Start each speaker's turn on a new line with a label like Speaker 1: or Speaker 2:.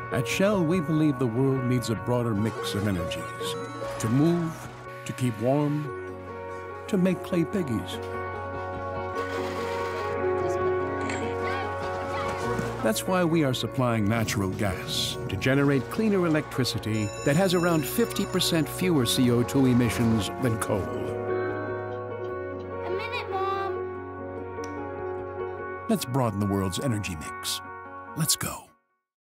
Speaker 1: At Shell, we believe the world needs a broader mix of energies. To move, to keep warm, to make clay piggies. That's why we are supplying natural gas to generate cleaner electricity that has around 50% fewer CO2 emissions than coal.
Speaker 2: A minute, Mom.
Speaker 1: Let's broaden the world's energy mix. Let's go.